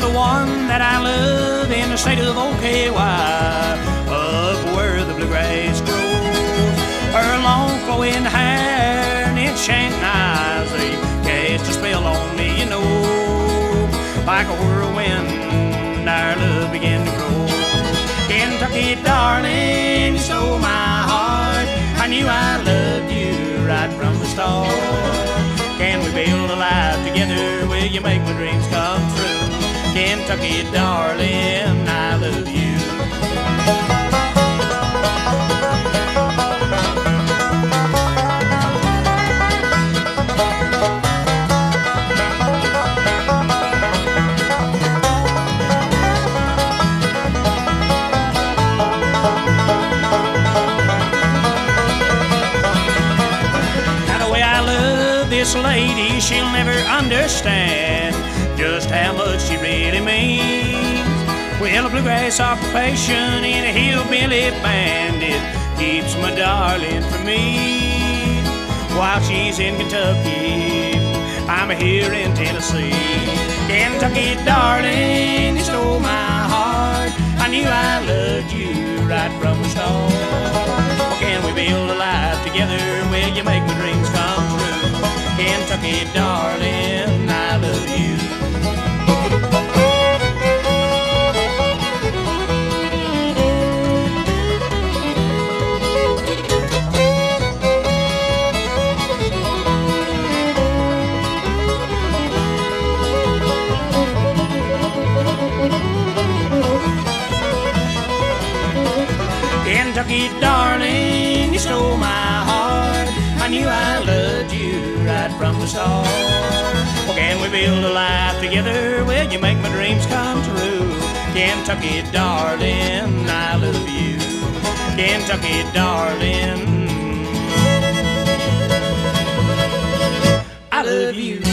the one that I love in the state of OKY, up where the bluegrass grows. Her long flowing hair and enchanting eyes, they cast a spell on me, you know. Like a whirlwind, our love began to grow. Kentucky darling, you stole my heart. I knew I loved you right from the start. Can we build a life together? Will you make my dreams come true? Kentucky darling, I love you. This lady, she'll never understand just how much she really means. Well, a bluegrass occupation in a hillbilly band, it keeps my darling from me. While she's in Kentucky, I'm here in Tennessee. Kentucky darling, you stole my heart. I knew I loved you right from the start. Well, can we build a life together? Will you make my dreams come true? Kentucky darling, I love you. Kentucky darling, you stole my heart. I knew I loved you right from the start. Well, can we build a life together? Will you make my dreams come true? Kentucky darling, I love you. Kentucky darling, I love you.